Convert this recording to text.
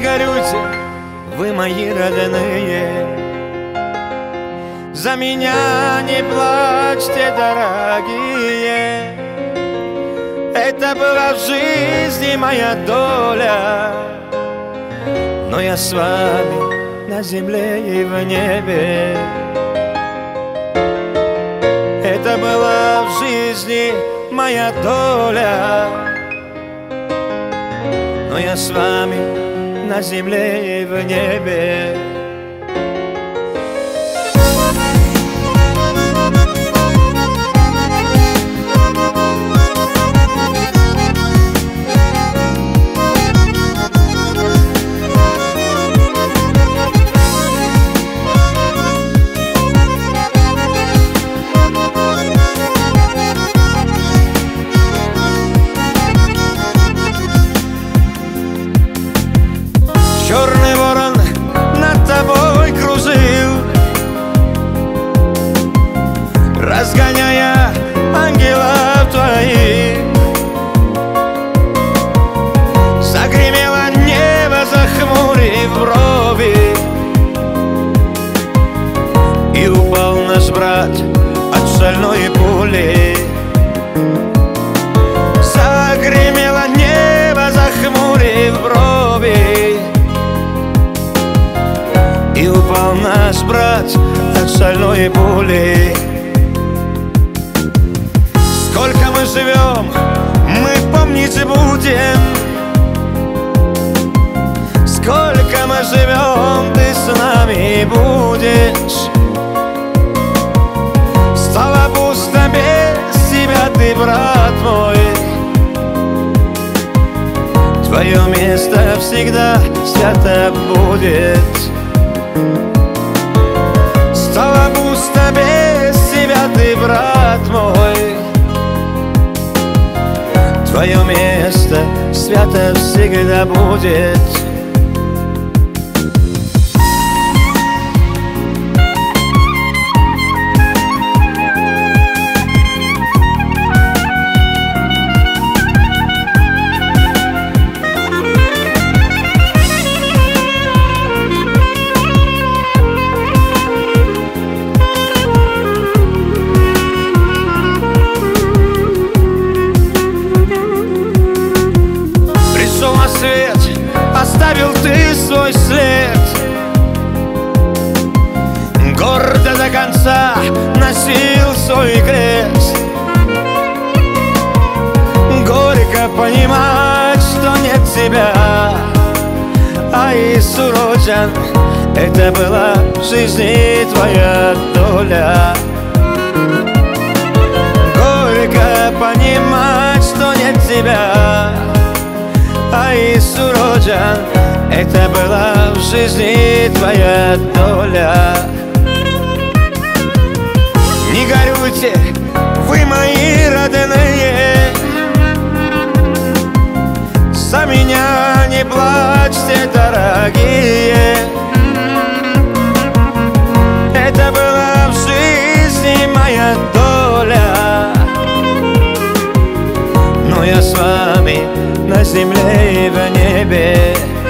горюйте, вы мои родные, за меня не плачьте, дорогие. Это была в жизни моя доля, но я с вами на земле и в небе. Это была в жизни моя доля, но я с вами на земле и в небе. Черный ворон над тобой кружил, разгоняя ангелов твоих. Загремело небо, захмурив брови, и упал наш брат от шальной пули. Загремело небо, захмурив брови, и упал наш брат от шальной пули. Сколько мы живем, мы помнить будем. Сколько мы живем, ты с нами будешь. Стало пусто без тебя, ты, брат мой. Твое место всегда свято будет. Стало пусто без тебя, ты, брат мой. Твое место свято всегда будет. Оставил ты свой след, гордо до конца носил свой крест. Горько понимать, что нет тебя, а Иисус роджен, это была в жизни твоя доля. Горько понимать, что нет тебя, а Иисус роджен, это была в жизни твоя доля. Не горюйте, вы мои родные, за меня не плачьте, дорогие. Это была в жизни моя доля, но я с вами на земле и в небе.